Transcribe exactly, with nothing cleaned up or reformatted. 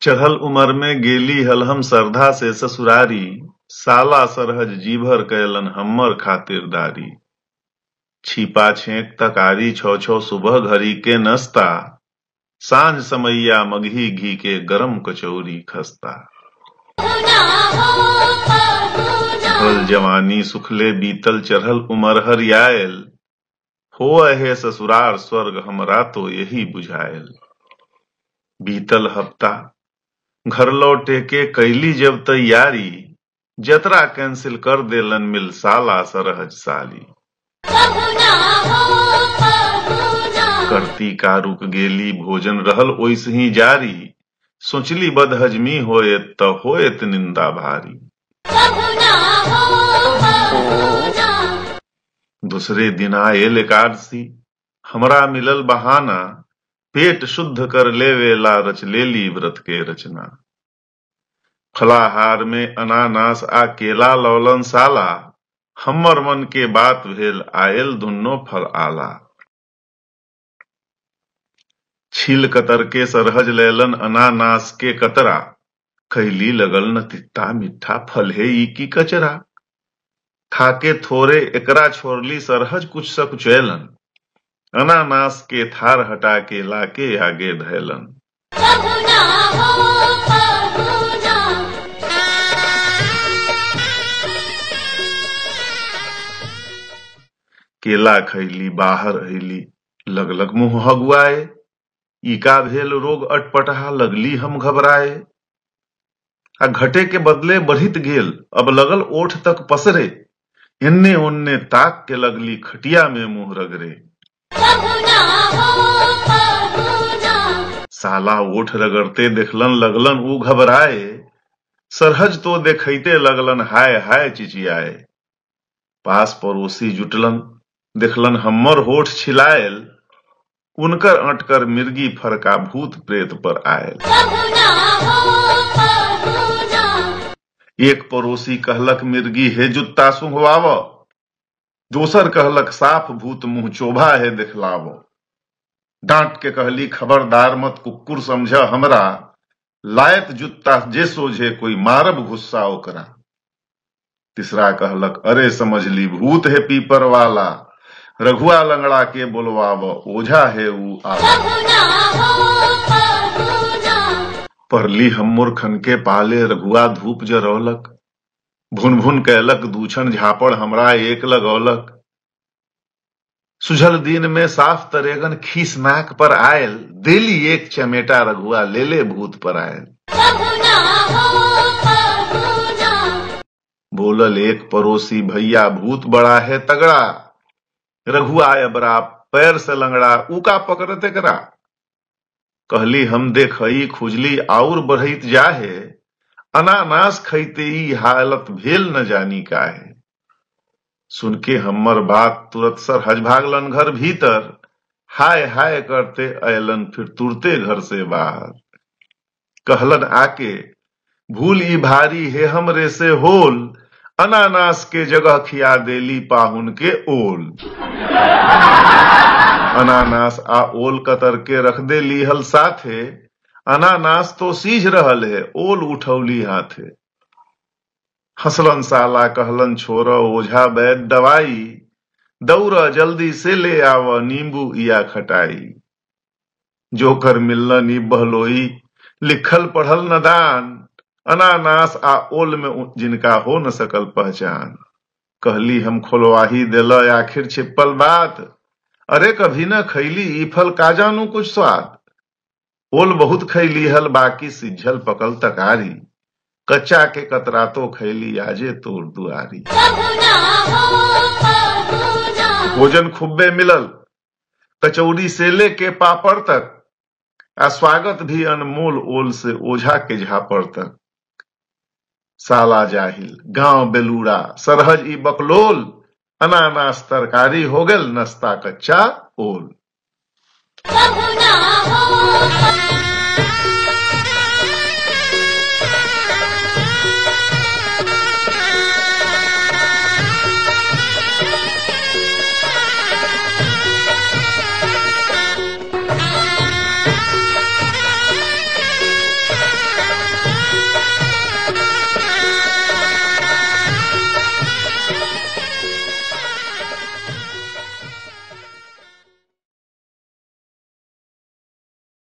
चढ़ल उमर में गेली हलहम सरधा से ससुरारी, साला सरहज जीभर कैलन हम्मर खातिरदारी। छिपा छेक तकारी छो छो सुबह घड़ी के नस्ता, सांझ समैया मगही घी के गरम कचौरी खस्ता। ढल जवानी सुखले बीतल चढ़ल उमर हरियायल, हो है ससुरार स्वर्ग हमरा तो यही बुझायल। बीतल हफ्ता घर लौटे के कैली जब तैयारी, जतरा कैंसिल कर देलन मिल साला सरहज साली। करती का रुक गेली भोजन रहल ओइस ही जारी, सोचली बदहजमी होएत त होएत निंदा भारी। दूसरे दिन आयल एकादशी, हमरा मिलल बहाना, पेट शुद्ध कर लेवेला रच लेली व्रत के रचना। फलाहार में अनानास आ केला लौलन साला, हम्मर मन के बात भेल आयल दुन्नो फल आला। छील कतर के सरहज लेलन अनानास के कतरा, कैली लगल न तित्ता मिठा फल है ई की कचरा। खाके थोरे एकरा छोड़ली सरहज कुछ सकुचैलन, अनानास के थार हटा के लाके आगे धैलन। केला खैली बाहर अइली, लगलग मुंह हगुआए। इका भेल रोग अटपटा लगली हम घबराए। आ घटे के बदले बढ़ित गेल, अब लगल ओठ तक पसरे। इन्ने उन्ने ताक के लगली खटिया में मुंह रगरे। साला ओठ रगड़ते देखलन लगलन ऊ घबराए, सरहज तो देखैते लगलन हाय हाय चिचियाए। पास पड़ोसी जुटलन, देखलन हम्मर होठ छिलायल, उनकर अटकर मिर्गी फरका भूत प्रेत पर आयल। एक पड़ोसी कहलक मिर्गी हे जुत्ता सुंघवाव, दोसर कहलक साफ भूत मुंह चोभा है दिखलाव। डांट के कहली खबरदार मत कुक्कुर समझ हमरा, लायत जुत्ता जे सोझे कोई मारब गुस्सा ओकरा। तीसरा कहलक अरे समझली भूत है पीपर वाला, रघुआ लंगड़ा के बोलवाव ओझा है ऊ आला। परली हम मूर्खन के पाले रघुआ धूप जरौलक, भुन भुन कैलक दूछन झापड़ हमरा एक लगौलक। सुझल दिन में साफ तरेगन खीस नाक पर आयल, देली एक चमेटा रघुआ ले ले भूत पर आयल। बोलल एक पड़ोसी भैया भूत बड़ा है तगड़ा, रघुआ अबरा पैर से लंगड़ा उका पकड़ते करा। कहली हम देखई खुजली आउर बढ़इत जाहे, अनानास खैते ही हालत भेल न जानी काहे। सुन के हम्मर बात तुरत सरहज भागलन घर भीतर, हाय हाय करते अयलन फिर तुरते घर से बाहर। कहलन आके भूल ई भारी है हमरे से होल, अनानास के जगह खिया देली पाहुन के ओल। अनानास आ ओल कतर के रख दे लीहल साथे, अनानास तो सीझ रहल है ओल उठौली हाथे। हंसलन साला कहलन छोर ओझा वैद दवाई, दौड़ जल्दी से ले आव नींबू या खटाई। जोकर मिलन ई बहलोई, लिखल पढ़ल न दान, अनानास आ ओल में जिनका हो न सकल पहचान। कहली हम खोलवाही देल आखिर छिपल बात, अरे कभी न खैली ई फल का जानू कुछ स्वाद। ओल बहुत खैली हल बाकी सिझल पकल तकारी, कच्चा के कतरा तो खैली आजे तोर दुआरी। भोजन खुब्बे मिलल, कचौड़ी से लेके पापड़ तक, आ स्वागत भी अनमोल ओल से ओझा के झापड़ तक। साला जाहिल गांव बेलूड़ा सरहज ई बकलोल, अनानास तरकारी हो गल नस्ता कच्चा ओल।